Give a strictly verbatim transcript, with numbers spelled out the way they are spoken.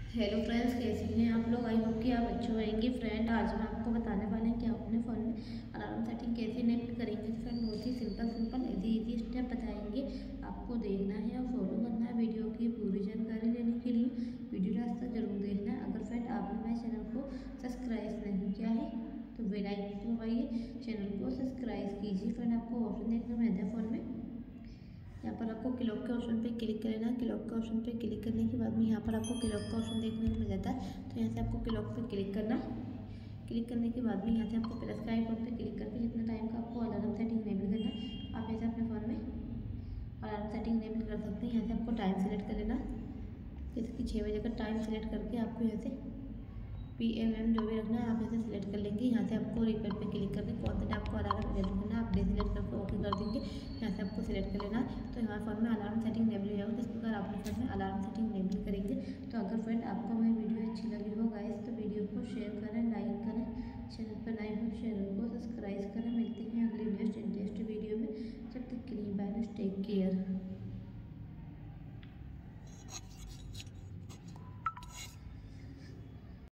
Hello friends, कैसे हैं आप लोग। आई होप कि आप अच्छे होंगे। फ्रेंड, आज हम आपको बताने वाले हैं कि आप अपने फ़ोन में अलार्म सेटिंग कैसे इनेबल करेंगे। फ्रेंड, बहुत ही simple simple easy easy step बताएंगे। आपको देखना है और फॉलो करना है। वीडियो की पूरी जानकारी लेने के लिए वीडियो लास्ट तक जरूर देखना है। अगर फ्रेंड आपने मेरे चैनल को सब्सक्राइब नहीं किया है तो बेल आइकन दबाइए, चैनल को सब्सक्राइब कीजिए। फ्रेंड, आपको ऑप्शन देखने को मिलता है फ़ोन में, यहाँ पर आपको क्लॉक के ऑप्शन पे क्लिक कर लेना है। क्लॉक के ऑप्शन पे क्लिक करने के बाद में यहाँ पर आपको क्लॉक का ऑप्शन देखने को मिल जाता है। तो यहाँ से आपको क्लॉक पे क्लिक करना। क्लिक करने के बाद में यहाँ से आपको प्लस का आइकॉन पे क्लिक करके जितना टाइम का आपको अलार्म सेटिंग इनेबल करना है, आप ऐसे अपने फ़ोन में अलार्म सेटिंग इनेबल कर सकते हैं। यहाँ से आपको टाइम सेलेक्ट कर लेना, जैसे कि छः बजे का टाइम सेलेक्ट करके आपको यहाँ से पी एम एम जो भी रखना है आप ऐसे सिलेक्ट कर लेंगे। यहाँ से आपको रिकॉर्ड पे क्लिक करके कौन सा डे आपको अलार्म इनेबल करना है आप डे सिलेक्ट करके ओके कर देंगे। यहाँ से आपको सिलेक्ट कर लेना। तो हमारे फ़ोन में अलार्म सेटिंग इनेबल हो जाएगा। इस प्रकार आप अपने फ़ोन में अलार्म सेटिंग इनेबल करेंगे। तो अगर फ्रेंड आपको